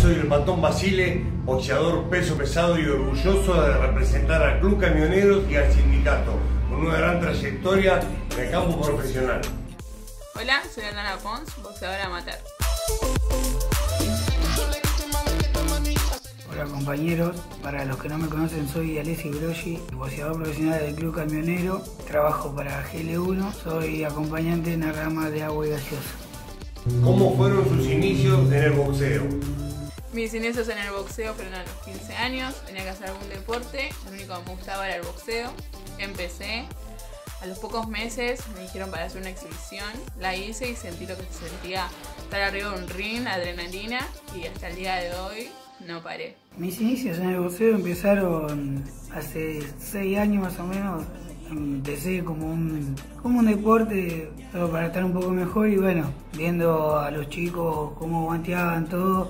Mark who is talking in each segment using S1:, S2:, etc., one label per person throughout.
S1: soy el Patón Basile, boxeador peso pesado y orgulloso de representar al Club Camioneros y al sindicato, con una gran trayectoria en el campo profesional.
S2: Hola, soy Aldana Pons, boxeadora amateur.
S3: Hola compañeros, para los que no me conocen soy Alessi Broggi, boxeador profesional del Club Camionero, trabajo para GL1, soy acompañante en la rama de agua y gaseosa.
S1: ¿Cómo fueron sus inicios en el boxeo?
S2: Mis inicios en el boxeo fueron a los 15 años, tenía que hacer algún deporte, lo único que me gustaba era el boxeo. Empecé, a los pocos meses me dijeron para hacer una exhibición, la hice y sentí lo que se sentía estar arriba de un ring, adrenalina, y hasta el día de hoy no paré.
S3: Mis inicios en el boxeo empezaron hace 6 años más o menos. Empecé como un deporte, solo para estar un poco mejor, y bueno, viendo a los chicos cómo guanteaban todo,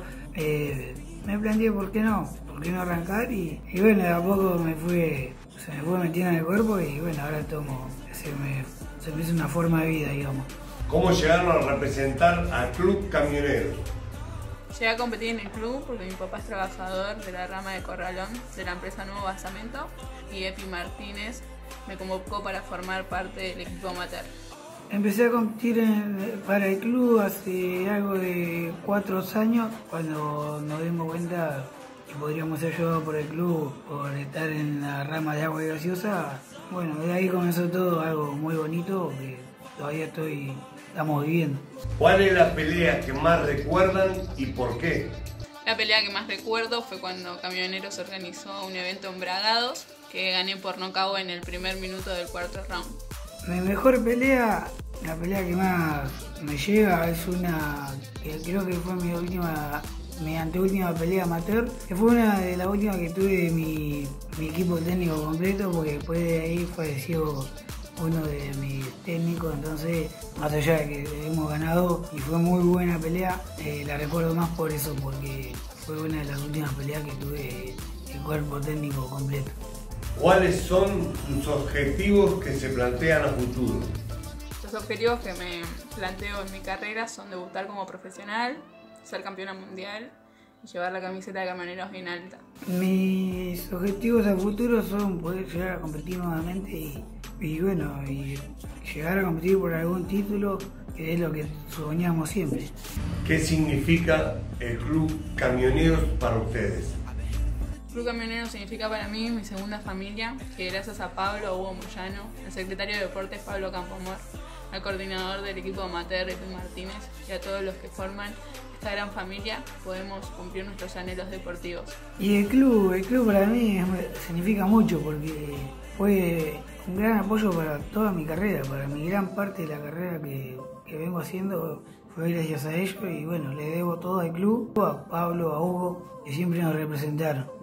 S3: me planteé por qué no arrancar, y bueno, de a poco se me fue metiendo en el cuerpo, y bueno, ahora se me hizo una forma de vida, digamos.
S1: ¿Cómo llegaron a representar al Club Camioneros?
S2: Llegué a competir en el club porque mi papá es trabajador de la rama de Corralón de la empresa Nuevo Basamento, y Epi Martínez me convocó para formar parte del equipo amateur.
S3: Empecé a competir para el club hace algo de 4 años, cuando nos dimos cuenta que podríamos ser ayudados por el club por estar en la rama de agua y gaseosa. Bueno, de ahí comenzó todo, algo muy bonito que todavía estamos viviendo.
S1: ¿Cuál es la pelea que más recuerdan y por qué?
S2: La pelea que más recuerdo fue cuando Camioneros organizó un evento en Bragados, que gané por nocaut en el primer minuto del cuarto round.
S3: Mi mejor pelea, la pelea que más me llega, es una que creo que fue mi anteúltima pelea amateur, que fue una de las últimas que tuve mi equipo técnico completo, porque después de ahí falleció uno de mis técnicos, entonces más allá de que hemos ganado y fue muy buena pelea, la recuerdo más por eso, porque fue una de las últimas peleas que tuve el cuerpo técnico completo.
S1: ¿Cuáles son sus objetivos que se plantean a futuro?
S2: Los objetivos que me planteo en mi carrera son debutar como profesional, ser campeona mundial y llevar la camiseta de Camioneros bien alta.
S3: Mis objetivos a futuro son poder llegar a competir nuevamente y bueno, y llegar a competir por algún título, que es lo que soñamos siempre.
S1: ¿Qué significa el Club Camioneros para ustedes?
S2: Club Camionero significa para mí mi segunda familia, que gracias a Pablo Hugo Moyano, el secretario de Deportes Pablo Campomor, al coordinador del equipo amateur Epi Martínez y a todos los que forman esta gran familia, podemos cumplir nuestros anhelos deportivos.
S3: Y el club para mí significa mucho, porque fue un gran apoyo para toda mi carrera, para mi gran parte de la carrera que vengo haciendo, fue gracias a ellos, y bueno, le debo todo al club, a Pablo, a Hugo, que siempre nos representaron.